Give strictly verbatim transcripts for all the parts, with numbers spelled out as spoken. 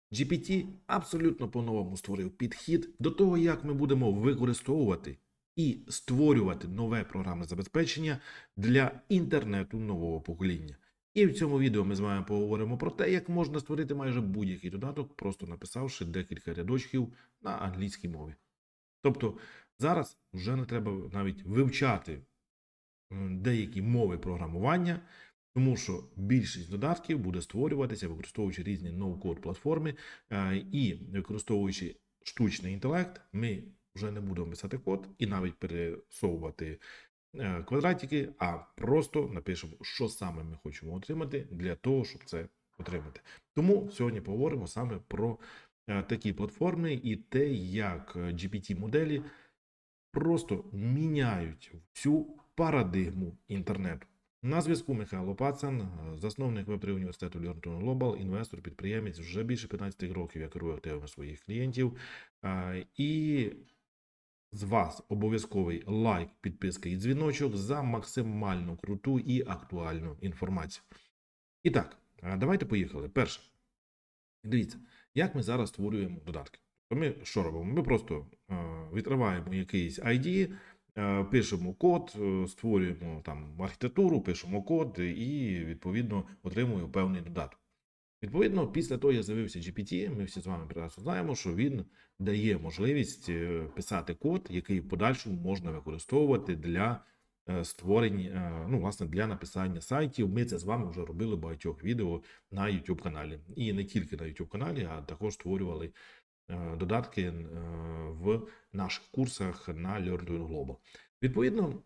джі пі ті абсолютно по-новому створив підхід до того, як ми будемо використовувати і створювати нове програмне забезпечення для інтернету нового покоління. І в цьому відео ми з вами поговоримо про те, як можна створити майже будь-який додаток, просто написавши декілька рядочків на англійській мові. Тобто зараз вже не треба навіть вивчати деякі мови програмування, тому що більшість додатків буде створюватися, використовуючи різні ноу-код платформи і використовуючи штучний інтелект, ми вже не будемо писати код і навіть пересовувати квадратики, а просто напишемо, що саме ми хочемо отримати для того, щоб це отримати. Тому сьогодні поговоримо саме про такі платформи і те, як джі пі ті-моделі просто міняють всю парадигму інтернету. На зв'язку Михайло Пацан, засновник веб три університету Learn to Global, інвестор, підприємець, вже більше п'ятнадцять років я керую активами своїх клієнтів. І з вас обов'язковий лайк, підписка і дзвіночок за максимально круту і актуальну інформацію. І так, давайте поїхали. Перше, дивіться, як ми зараз створюємо додатки. Ми що робимо? Ми просто відкриваємо якийсь ай ді, пишемо код, створюємо там архітектуру, пишемо код і, відповідно, отримуємо певний додаток. Відповідно, після того, як з'явився джі пі ті, ми всі з вами прекрасно знаємо, що він дає можливість писати код, який в подальшому можна використовувати для створення, ну, власне, для написання сайтів. Ми це з вами вже робили в багатьох відео на YouTube каналі. І не тільки на YouTube каналі, а також створювали додатки в наших курсах на Learn to Global. Відповідно,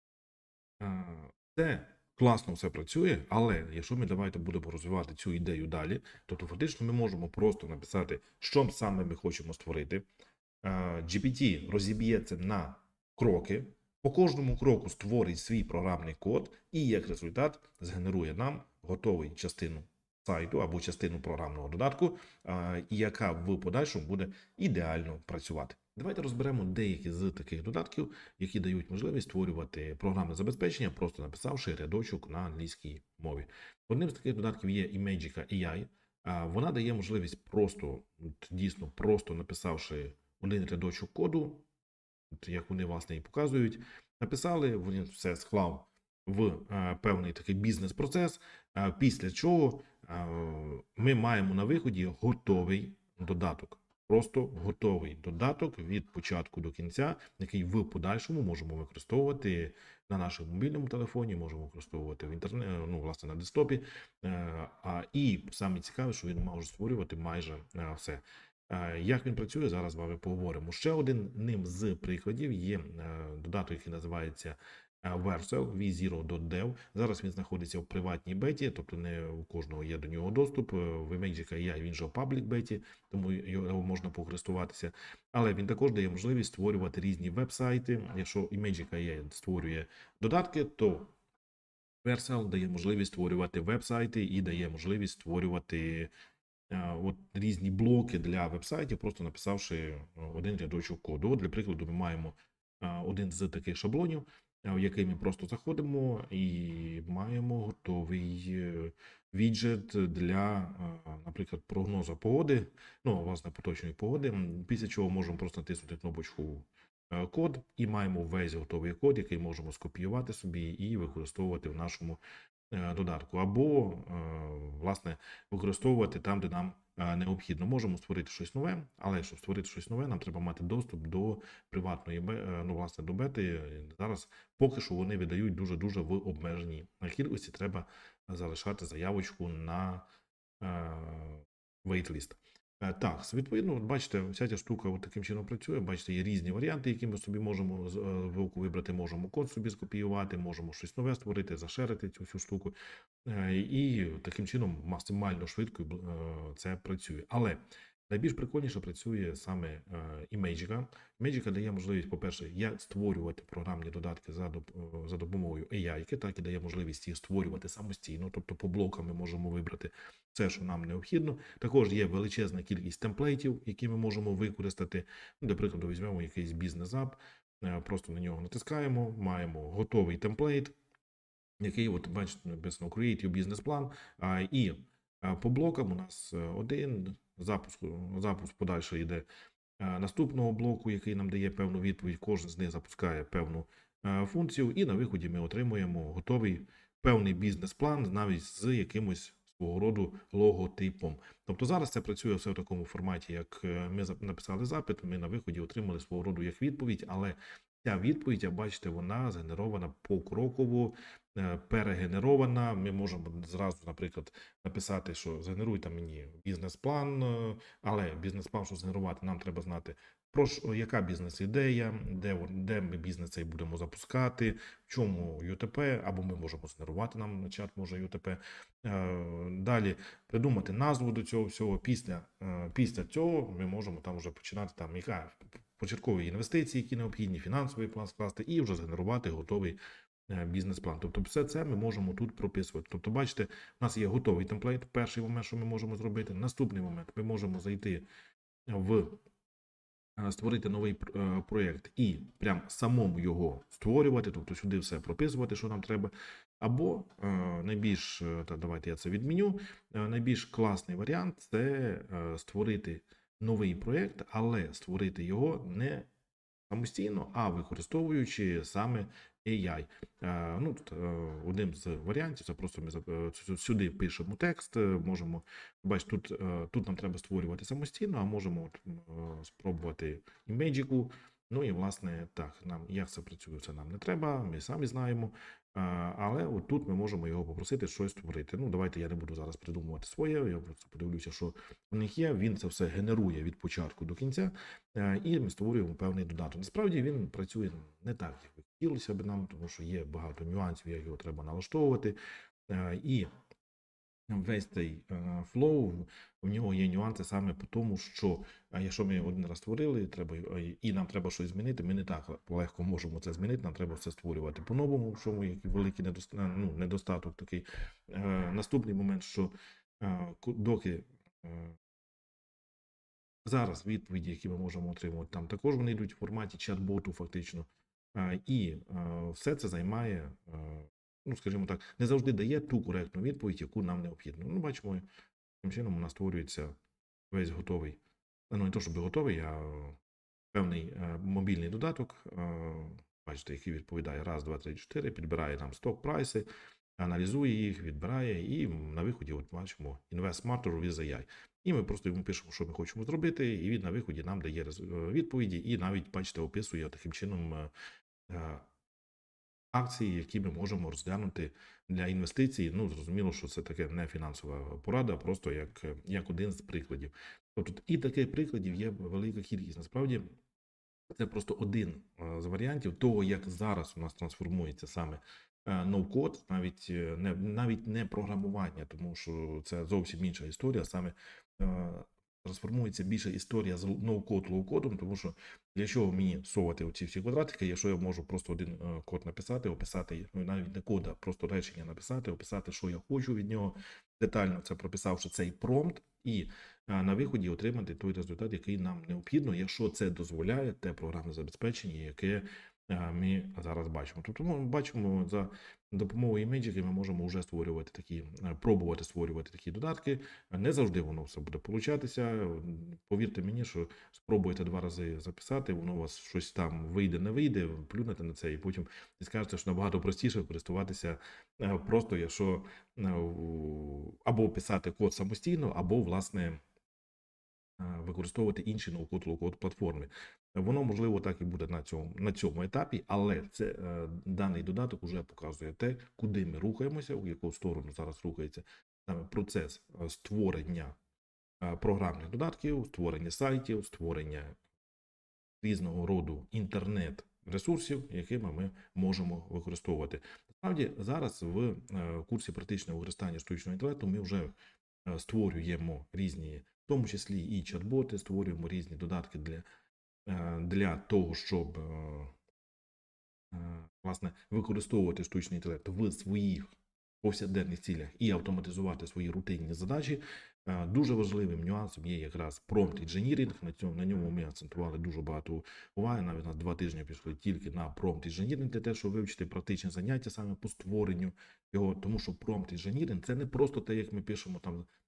це класно все працює, але якщо ми давайте будемо розвивати цю ідею далі, то фактично ми можемо просто написати, що саме ми хочемо створити. джі пі ті розіб'ється на кроки, по кожному кроку створить свій програмний код і як результат згенерує нам готову частину сайту або частину програмного додатку, яка в подальшому буде ідеально працювати. Давайте розберемо деякі з таких додатків, які дають можливість створювати програмне забезпечення, просто написавши рядочок на англійській мові. Одним з таких додатків є Imagica ей ай. Вона дає можливість просто, дійсно, просто написавши один рядочок коду, як вони, власне, і показують, написали, він все склав в певний такий бізнес-процес, після чого ми маємо на виході готовий додаток. Просто готовий додаток від початку до кінця, який в подальшому можемо використовувати на нашому мобільному телефоні, можемо використовувати в інтернеті, ну, власне, на десктопі. А, і саме цікаве, що він може створювати майже все. Як він працює, зараз з вами поговоримо. Ще один ним з прикладів є додаток, який називається Vercel ві зіро точка дев. Зараз він знаходиться в приватній беті, тобто не у кожного є до нього доступ. В Imagica ей ай він же в паблік беті, тому його можна покористуватися. Але він також дає можливість створювати різні веб-сайти. Якщо Imagica ей ай створює додатки, то Vercel дає можливість створювати веб-сайти і дає можливість створювати от різні блоки для веб-сайтів, просто написавши один рядочок коду. От, для прикладу, ми маємо один з таких шаблонів, в який ми просто заходимо і маємо готовий віджит для, наприклад, прогнозу погоди, ну, власне, поточної погоди, після чого можемо просто натиснути кнопочку код і маємо весь готовий код, який можемо скопіювати собі і використовувати в нашому додатку, або, власне, використовувати там, де нам необхідно. Можемо створити щось нове, але щоб створити щось нове, нам треба мати доступ до приватної, ну, власне, до бети. Зараз поки що вони видають дуже-дуже в обмеженій кількості, треба залишати заявочку на waitlist. Так, відповідно, бачите, вся ця штука от таким чином працює. Бачите, є різні варіанти, які ми собі можемо вибрати. Можемо код собі скопіювати, можемо щось нове створити, зашерити цю всю штуку. І таким чином максимально швидко це працює. Але найбільш прикольніше працює саме Imagica. Imagica дає можливість, по-перше, як створювати програмні додатки за, за допомогою ей ай, так і дає можливість їх створювати самостійно, тобто по блокам ми можемо вибрати все, що нам необхідно. Також є величезна кількість темплейтів, які ми можемо використати. Для прикладу, візьмемо якийсь бізнес-ап, просто на нього натискаємо, маємо готовий темплейт, який, от, бачите, написано Create your business plan, і по блокам у нас один, запуску, запуск подальше йде е, наступного блоку, який нам дає певну відповідь. Кожен з них запускає певну е, функцію, і на виході ми отримуємо готовий певний бізнес-план, навіть з якимось свого роду логотипом. Тобто зараз це працює все в такому форматі, як е, ми зап- написали запит, ми на виході отримали свого роду як відповідь, але ця відповідь, як бачите, вона згенерована покроково, е, перегенерована. Ми можемо зразу, наприклад, написати, що згенеруйте мені бізнес-план, е, але бізнес-план, щоб згенерувати, нам треба знати, про що, яка бізнес-ідея, де, вон- де ми бізнес цей будемо запускати, в чому ю те пі, або ми можемо згенерувати, нам на чат може ю те пі. Е, Далі придумати назву до цього всього. Після, е, після цього ми можемо там вже починати, там, яка початкові інвестиції, які необхідні, фінансовий план скласти і вже згенерувати готовий е, бізнес-план. Тобто все це ми можемо тут прописувати. Тобто, бачите, у нас є готовий темплейт, перший момент, що ми можемо зробити. Наступний момент, ми можемо зайти в е, створити новий пр- е, проєкт і прям самому його створювати, тобто сюди все прописувати, що нам треба. Або е, найбільш, е, та давайте я це відміню, е, найбільш класний варіант це е, створити новий проєкт, але створити його не самостійно, а використовуючи саме ей ай. Е, Ну, тут, е, одним з варіантів, це просто ми зап- е, сю- сюди пишемо текст, е, можемо, бачите, тут, е, тут нам треба створювати самостійно, а можемо от, е, спробувати і Magic. Ну і власне так, нам як це працює, це нам не треба, ми самі знаємо. А, Але от тут ми можемо його попросити щось створити. Ну, давайте я не буду зараз придумувати своє, я просто подивлюся, що у них є. Він це все генерує від початку до кінця, е, і ми створюємо певний додаток. Насправді він працює не так, як би хотілося б нам, тому що є багато нюансів, як його треба налаштовувати. Е, І весь цей е, флоу, в нього є нюанси саме по тому, що е, якщо ми один раз створили, треба е, і нам треба щось змінити, ми не так легко можемо це змінити, нам треба все створювати по-новому, в чому є великий недоста- ну, недостаток такий. Е, Наступний момент, що е, ку- доки е, зараз відповіді, які ми можемо отримувати, там також вони йдуть в форматі чат-боту, фактично. А, І е, все це займає, е, ну скажімо так, не завжди дає ту коректну відповідь, яку нам необхідно. Ну, бачимо, таким чином у нас створюється весь готовий. Ну, не то, щоб готовий, а певний е, мобільний додаток. е, Бачите, який відповідає раз, два, три, чотири, підбирає нам сток прайси, аналізує їх, відбирає, і на виході, от бачимо, Invest Smarter with ей ай. І ми просто йому пишемо, що ми хочемо зробити, і він на виході нам дає рез- е, відповіді, і навіть, бачите, описує таким чином е, е, акції, які ми можемо розглянути для інвестицій. Ну, зрозуміло, що це таке не фінансова порада, а просто як, е, як один з прикладів. Тобто, і таких прикладів є велика кількість. Насправді, це просто один е, з варіантів того, як зараз у нас трансформується саме е, ноу-код, навіть е, не навіть не програмування, тому що це зовсім інша історія. Саме е, трансформується більше історія з ноу-код лоу-кодом, тому що для чого мені совати оці всі квадратики, якщо я можу просто один е, код написати, описати, ну навіть не код, а просто речення написати, описати, що я хочу від нього, детально це прописавши цей промпт, і а на виході отримати той результат, який нам необхідно, якщо це дозволяє те програмне забезпечення, яке а, ми зараз бачимо. Тобто ми бачимо, за допомогою Magic ми можемо вже створювати такі, е, пробувати створювати такі додатки. Не завжди воно все буде получатися. Повірте мені, що спробуєте два рази записати, воно у вас щось там вийде, не вийде, плюнете на це, і потім і скажете, що набагато простіше користуватися е, просто, якщо е, у- або писати код самостійно, або власне е, використовувати інші ноу-код лоу-код платформи. Воно можливо так і буде на цьому на цьому етапі, але це е, даний додаток вже показує те, куди ми рухаємося, у яку сторону зараз рухається саме процес е, створення е, програмних додатків, створення сайтів, створення різного роду інтернет-ресурсів, якими ми можемо використовувати. Насправді зараз в е, курсі практичного використання штучного інтелекту ми вже е, створюємо різні, в тому числі і чат-боти, створюємо різні додатки для, е, для того, щоб е, е, власне використовувати штучний інтелект в своїх повсякденних цілях і автоматизувати свої рутинні задачі. Е, Дуже важливим нюансом є якраз prompt engineering. На цьому на ньому ми акцентували дуже багато уваги. Навіть на два тижні пішли тільки на prompt engineering, для те, щоб вивчити практичні заняття саме по створенню його. Тому що prompt engineering – це не просто те, як ми пишемо там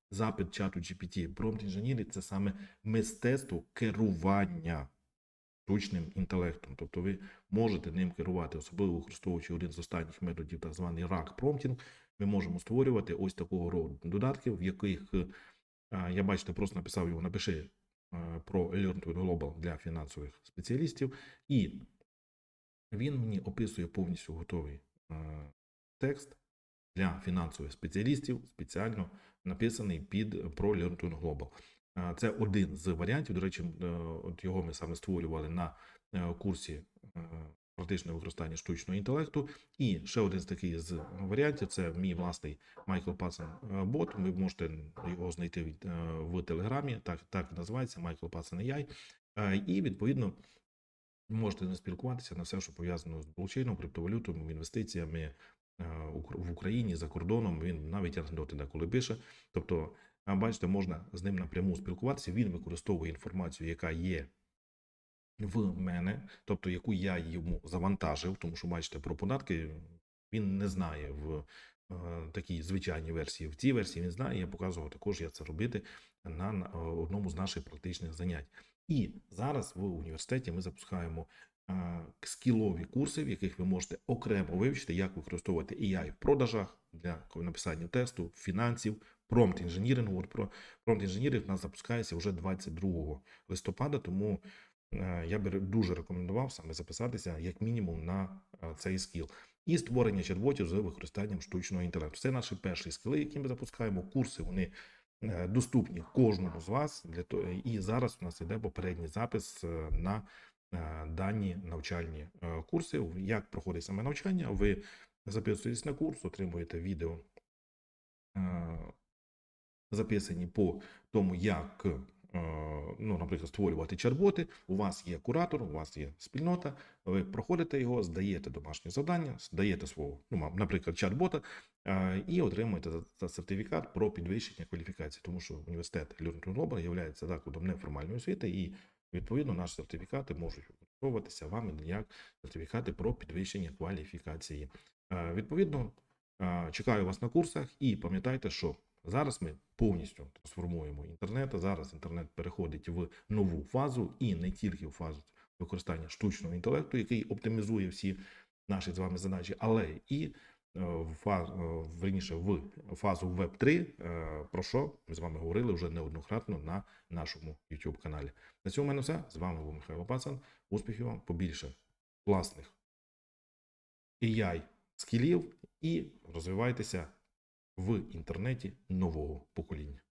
запит чату джі пі ті. Prompt інженірі – це саме мистецтво керування штучним інтелектом. Тобто ви можете ним керувати, особливо використовуючи один з останніх методів, так званий рак промптінг. Ми можемо створювати ось такого роду додатки, в яких, я бачите, просто написав його, напиши про Learn to Global для фінансових спеціалістів, і він мені описує повністю готовий текст для фінансових спеціалістів, спеціально написаний під про Learn to Global. Це один з варіантів, до речі, от його ми саме створювали на курсі практичне використання штучного інтелекту. І ще один з таких з варіантів – це мій власний Майкл Патсон бот. Ви можете його знайти в Телеграмі, так, так називається, Майкл Патсон ей ай. І, відповідно, можете не спілкуватися на все, що пов'язано з блокчейном, криптовалютами, інвестиціями в Україні, за кордоном. Він навіть анекдоти деколи пише. Тобто, бачите, можна з ним напряму спілкуватися. Він використовує інформацію, яка є в мене, тобто яку я йому завантажив, тому що, бачите, про податки він не знає в е, такій звичайній версії. В цій версії він знає, я показував також, як це робити на, на одному з наших практичних занять. І зараз в університеті ми запускаємо е, скілові курси, в яких ви можете окремо вивчити, як використовувати ей ай в продажах, для написання тесту, фінансів, промпт інженірингу. Про промпт інженіринг у нас запускається вже двадцять другого листопада, тому я би дуже рекомендував саме записатися як мінімум на цей скіл. І створення чат-ботів з використанням штучного інтелекту. Це наші перші скіли, які ми запускаємо. Курси, вони доступні кожному з вас. Для того. І зараз у нас йде попередній запис на дані навчальні курси. Як проходить саме навчання? Ви записуєтесь на курс, отримуєте відео, записані по тому, як, ну, наприклад, створювати чат-боти. У вас є куратор, у вас є спільнота, ви проходите його, здаєте домашнє завдання, здаєте свого, ну, наприклад, чат-бота, і отримуєте за сертифікат про підвищення кваліфікації, тому що університет Learn to Global є закладом неформальної освіти, і, відповідно, наші сертифікати можуть використовуватися вами як сертифікати про підвищення кваліфікації. Відповідно, чекаю вас на курсах і пам'ятайте, що зараз ми повністю трансформуємо інтернет, а зараз інтернет переходить в нову фазу, і не тільки в фазу використання штучного інтелекту, який оптимізує всі наші з вами задачі, але і в фазу, верніше, в фазу веб три, про що ми з вами говорили вже неоднократно на нашому YouTube каналі. На цьому в мене все. З вами був Михайло Пацан. Успіхів вам, побільше класних ей ай скілів і розвивайтеся в інтернеті нового покоління.